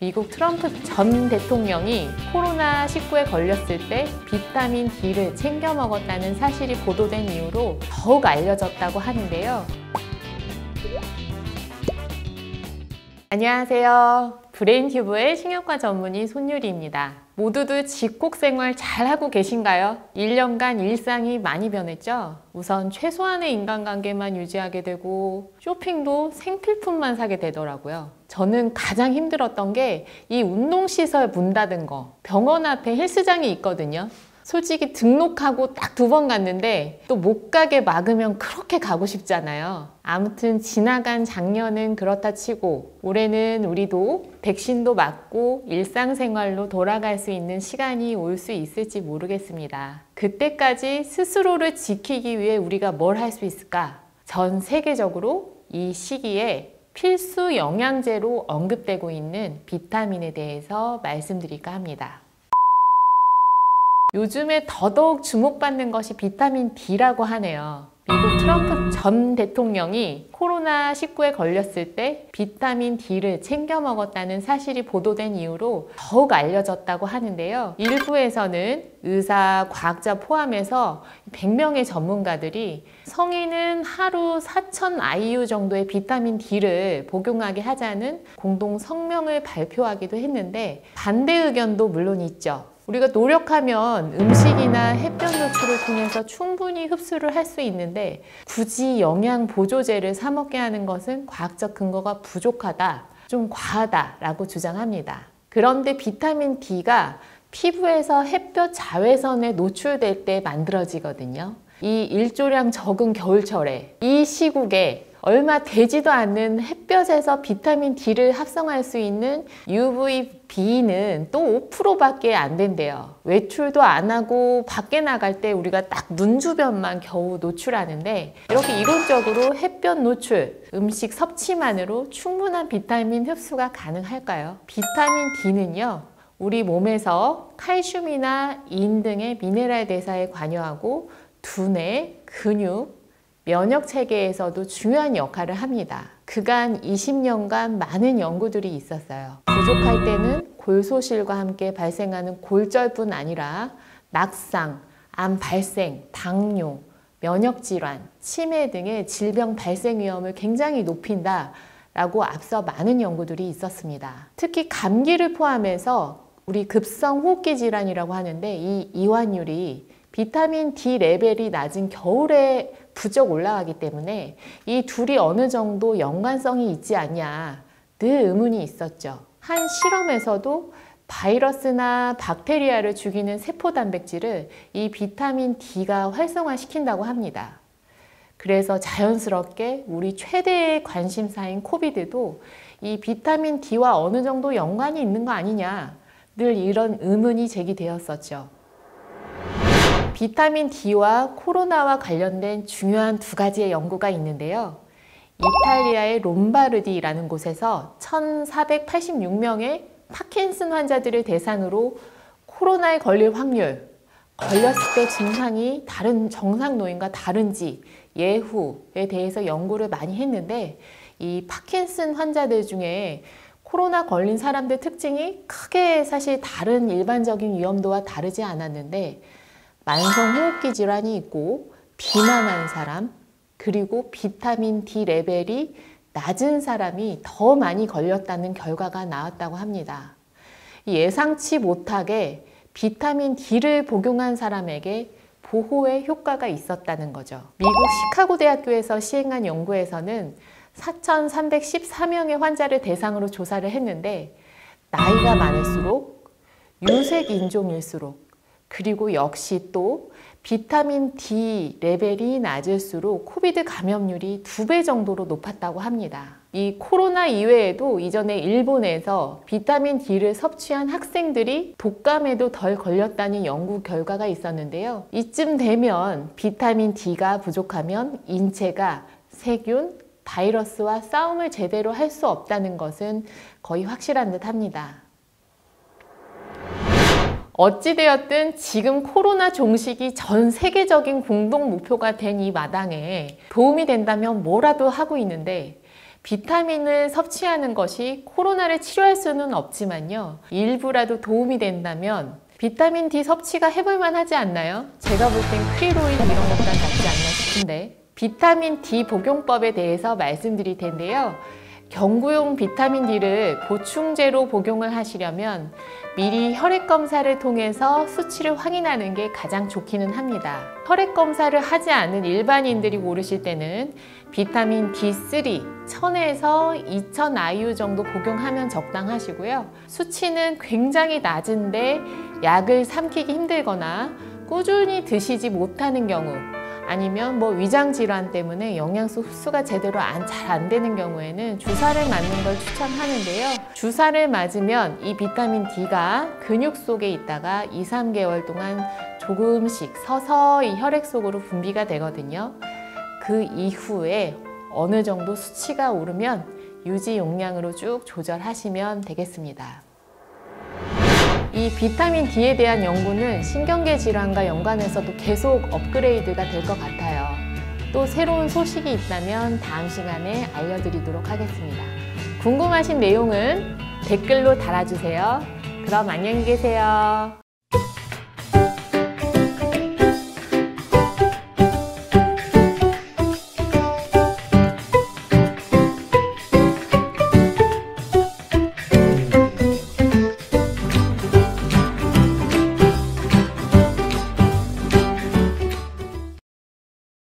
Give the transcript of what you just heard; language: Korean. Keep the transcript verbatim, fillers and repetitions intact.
미국 트럼프 전 대통령이 코로나 십구에 걸렸을 때 비타민 D를 챙겨 먹었다는 사실이 보도된 이후로 더욱 알려졌다고 하는데요. 안녕하세요. 브레인튜브의 신경과 전문의 손유리입니다. 모두들 집콕생활 잘하고 계신가요? 일 년간 일상이 많이 변했죠? 우선 최소한의 인간관계만 유지하게 되고 쇼핑도 생필품만 사게 되더라고요. 저는 가장 힘들었던 게 이 운동시설 문 닫은 거. 병원 앞에 헬스장이 있거든요. 솔직히 등록하고 딱 두 번 갔는데 또 못 가게 막으면 그렇게 가고 싶잖아요. 아무튼 지나간 작년은 그렇다 치고 올해는 우리도 백신도 맞고 일상생활로 돌아갈 수 있는 시간이 올 수 있을지 모르겠습니다. 그때까지 스스로를 지키기 위해 우리가 뭘 할 수 있을까? 전 세계적으로 이 시기에 필수 영양제로 언급되고 있는 비타민에 대해서 말씀드릴까 합니다. 요즘에 더더욱 주목받는 것이 비타민 D라고 하네요. 미국 트럼프 전 대통령이 코로나 십구에 걸렸을 때 비타민 D를 챙겨 먹었다는 사실이 보도된 이후로 더욱 알려졌다고 하는데요. 일부에서는 의사, 과학자 포함해서 백 명의 전문가들이 성인은 하루 사천 아이유 정도의 비타민 D를 복용하게 하자는 공동 성명을 발표하기도 했는데 반대 의견도 물론 있죠. 우리가 노력하면 음식이나 햇볕 노출을 통해서 충분히 흡수를 할 수 있는데 굳이 영양 보조제를 사 먹게 하는 것은 과학적 근거가 부족하다, 좀 과하다라고 주장합니다. 그런데 비타민 D가 피부에서 햇볕 자외선에 노출될 때 만들어지거든요. 이 일조량 적은 겨울철에 이 시국에 얼마 되지도 않는 햇볕에서 비타민 D를 합성할 수 있는 유브이비는 또 오 퍼센트밖에 안 된대요. 외출도 안 하고 밖에 나갈 때 우리가 딱 눈 주변만 겨우 노출하는데 이렇게 이론적으로 햇볕 노출, 음식 섭취만으로 충분한 비타민 흡수가 가능할까요? 비타민 D는요. 우리 몸에서 칼슘이나 인 등의 미네랄 대사에 관여하고 두뇌, 근육, 면역 체계에서도 중요한 역할을 합니다. 그간 이십 년간 많은 연구들이 있었어요. 부족할 때는 골소실과 함께 발생하는 골절뿐 아니라 낙상, 암 발생, 당뇨, 면역질환, 치매 등의 질병 발생 위험을 굉장히 높인다 라고 앞서 많은 연구들이 있었습니다. 특히 감기를 포함해서 우리 급성호흡기 질환이라고 하는데 이 이완율이 비타민 D 레벨이 낮은 겨울에 부쩍 올라가기 때문에 이 둘이 어느 정도 연관성이 있지 않냐 늘 의문이 있었죠. 한 실험에서도 바이러스나 박테리아를 죽이는 세포 단백질을 이 비타민 D가 활성화시킨다고 합니다. 그래서 자연스럽게 우리 최대의 관심사인 코비드도 이 비타민 D와 어느 정도 연관이 있는 거 아니냐 늘 이런 의문이 제기되었었죠. 비타민 D와 코로나와 관련된 중요한 두 가지의 연구가 있는데요. 이탈리아의 롬바르디라는 곳에서 천사백팔십육 명의 파킨슨 환자들을 대상으로 코로나에 걸릴 확률, 걸렸을 때 증상이 다른 정상 노인과 다른지 예후에 대해서 연구를 많이 했는데 이 파킨슨 환자들 중에 코로나 걸린 사람들 특징이 크게 사실 다른 일반적인 위험도와 다르지 않았는데 만성호흡기 질환이 있고 비만한 사람 그리고 비타민 D 레벨이 낮은 사람이 더 많이 걸렸다는 결과가 나왔다고 합니다. 예상치 못하게 비타민 D를 복용한 사람에게 보호의 효과가 있었다는 거죠. 미국 시카고 대학교에서 시행한 연구에서는 사천삼백십사 명의 환자를 대상으로 조사를 했는데 나이가 많을수록 유색 인종일수록 그리고 역시 또 비타민 D 레벨이 낮을수록 코비드 감염률이 두 배 정도로 높았다고 합니다. 이 코로나 이외에도 이전에 일본에서 비타민 D를 섭취한 학생들이 독감에도 덜 걸렸다는 연구 결과가 있었는데요. 이쯤 되면 비타민 D가 부족하면 인체가 세균, 바이러스와 싸움을 제대로 할 수 없다는 것은 거의 확실한 듯 합니다. 어찌되었든 지금 코로나 종식이 전 세계적인 공동 목표가 된 이 마당에 도움이 된다면 뭐라도 하고 있는데 비타민을 섭취하는 것이 코로나를 치료할 수는 없지만요. 일부라도 도움이 된다면 비타민 디 섭취가 해볼만 하지 않나요? 제가 볼 땐 크릴오일 이런 것보다 낫지 않나 싶은데. 비타민 디 복용법에 대해서 말씀드릴 텐데요. 경구용 비타민 D를 보충제로 복용을 하시려면 미리 혈액 검사를 통해서 수치를 확인하는 게 가장 좋기는 합니다. 혈액 검사를 하지 않은 일반인들이 고르실 때는 비타민 디 쓰리 천에서 이천 아이유 정도 복용하면 적당하시고요. 수치는 굉장히 낮은데 약을 삼키기 힘들거나 꾸준히 드시지 못하는 경우, 아니면 뭐 위장 질환 때문에 영양소 흡수가 제대로 잘 안 되는 경우에는 주사를 맞는 걸 추천하는데요. 주사를 맞으면 이 비타민 D가 근육 속에 있다가 이, 삼 개월 동안 조금씩 서서히 혈액 속으로 분비가 되거든요. 그 이후에 어느 정도 수치가 오르면 유지 용량으로 쭉 조절하시면 되겠습니다. 이 비타민 D에 대한 연구는 신경계 질환과 연관해서도 계속 업그레이드가 될 것 같아요. 또 새로운 소식이 있다면 다음 시간에 알려드리도록 하겠습니다. 궁금하신 내용은 댓글로 달아주세요. 그럼 안녕히 계세요.